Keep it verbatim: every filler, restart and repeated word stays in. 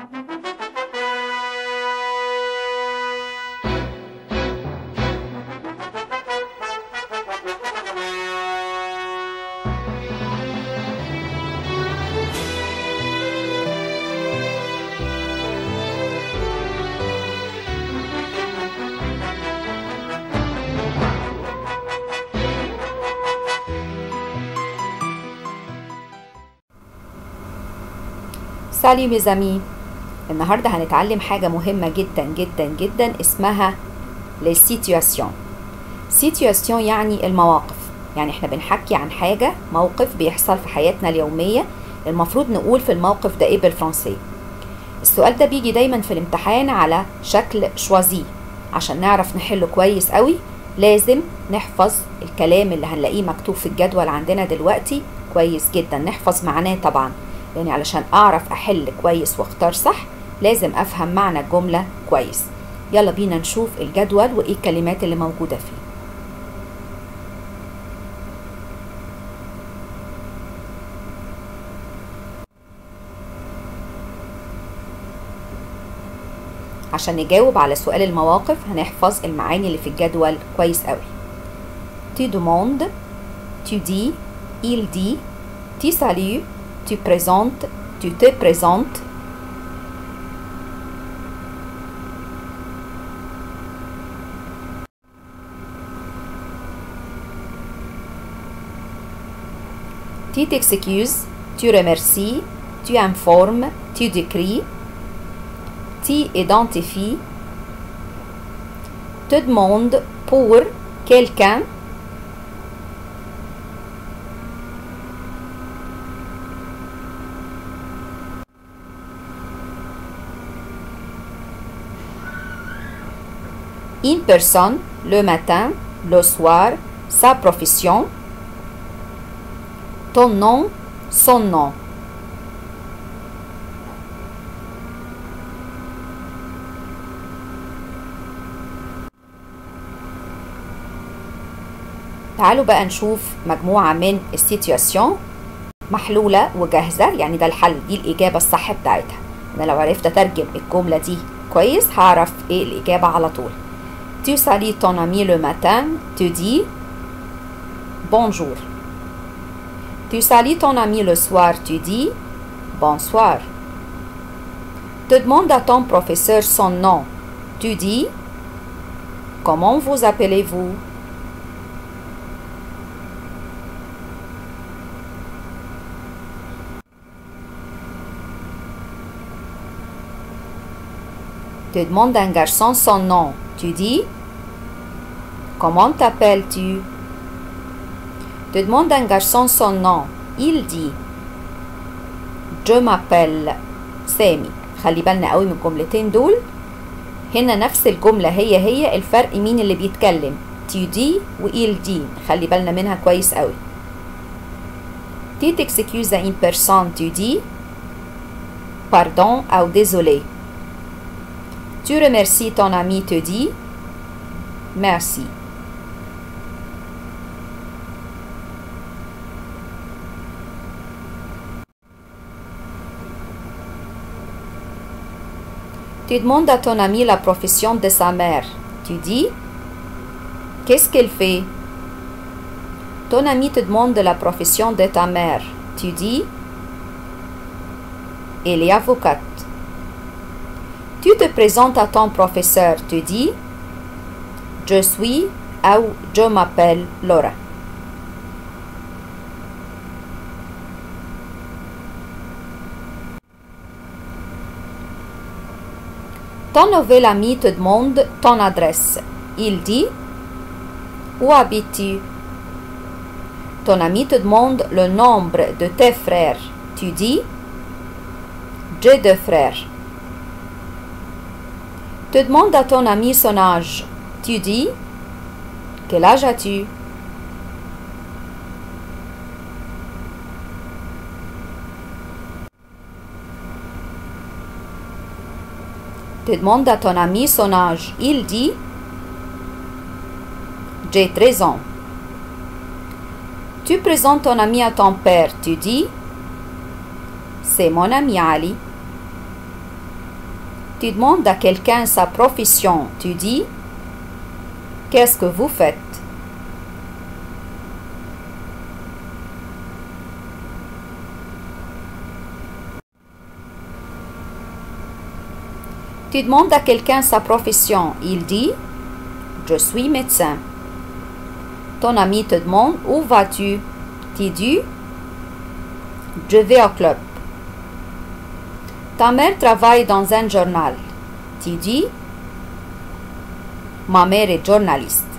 سالي mes amis. النهاردة هنتعلم حاجة مهمة جدا جدا جدا اسمها les situations. situation يعني المواقف، يعني احنا بنحكي عن حاجة، موقف بيحصل في حياتنا اليومية، المفروض نقول في الموقف ده ايه بالفرنسي. السؤال ده بيجي دايما في الامتحان على شكل شوازي. عشان نعرف نحله كويس قوي لازم نحفظ الكلام اللي هنلاقيه مكتوب في الجدول عندنا دلوقتي كويس جدا، نحفظ معناه طبعا، يعني علشان اعرف احل كويس واختار صح لازم افهم معنى الجملة كويس. يلا بينا نشوف الجدول وايه الكلمات اللي موجودة فيه. عشان نجاوب على سؤال المواقف هنحفظ المعاني اللي في الجدول كويس قوي. Tu demandes, tu dis, il dit, tu salues, tu présentes, tu te présentes. Tu t'excuses, tu remercies, tu informes, tu décris, tu identifies, te demande pour quelqu'un, une personne, le matin, le soir, sa profession, ton nom, son nom. تعالوا بقى نشوف مجموعة من السيتواسيون محلولة وجاهزة، يعني ده الحل، دي الإجابة الصح بتاعتها. أنا لو عرفت أترجم الجملة دي كويس هعرف إيه الإجابة على طول. Tu salues ton ami le matin, tu dis bonjour. Tu salues ton ami le soir, tu dis bonsoir. Tu demandes à ton professeur son nom, tu dis comment vous appelez-vous? Tu demandes à un garçon son nom, tu dis comment t'appelles-tu? Tu demandes à un garçon son nom, il dit je m'appelle سامي. خلي بالنا قوي من الجملتين دول، هنا نفس الجملة هي هي، الفرق مين اللي بيتكلم، tu dis و il dit، خلي بالنا منها كويس قوي. Tu t'excuses à une personne, tu dis pardon أو désolé. Tu remercies ton ami, te dit merci. Tu demandes à ton ami la profession de sa mère. Tu dis qu'est-ce qu'elle fait? Ton ami te demande la profession de ta mère. Tu dis elle est avocate. Tu te présentes à ton professeur, tu dis je suis ou je m'appelle Laura. Ton nouvel ami te demande ton adresse. Il dit où habites-tu? Ton ami te demande le nombre de tes frères. Tu dis j'ai deux frères. Tu demandes à ton ami son âge. Tu dis quel âge as-tu? Tu demandes à ton ami son âge. Il dit j'ai treize ans. Tu présentes ton ami à ton père. Tu dis c'est mon ami Ali. Tu demandes à quelqu'un sa profession. Tu dis qu'est-ce que vous faites? Tu demandes à quelqu'un sa profession. Il dit je suis médecin. Ton ami te demande où vas-tu? Tu dis je vais au club. Ta mère travaille dans un journal. Tu dis ma mère est journaliste.